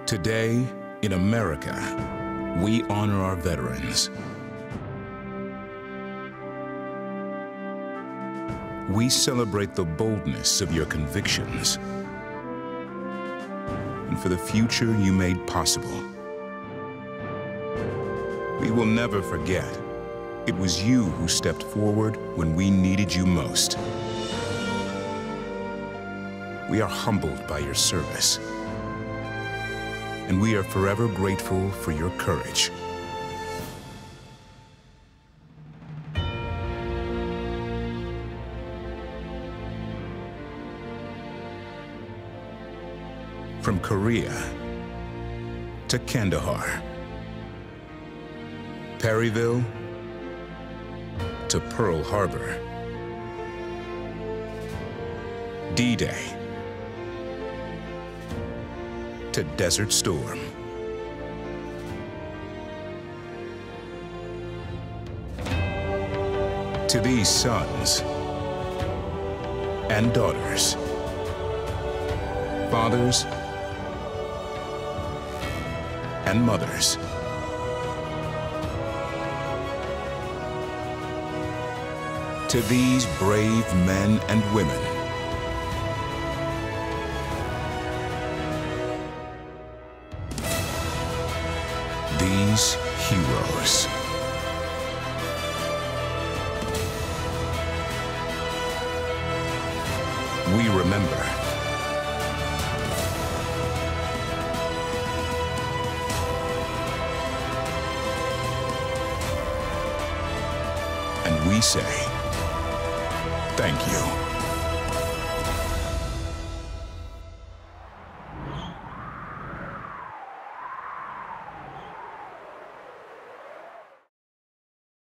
Today, in America, we honor our veterans. We celebrate the boldness of your convictions and for the future you made possible. We will never forget, it was you who stepped forward when we needed you most. We are humbled by your service, and we are forever grateful for your courage. From Korea to Kandahar, Perryville to Pearl Harbor, D-Day to Desert Storm. To these sons and daughters, fathers and mothers, to these brave men and women, these heroes. We remember. And we say, thank you.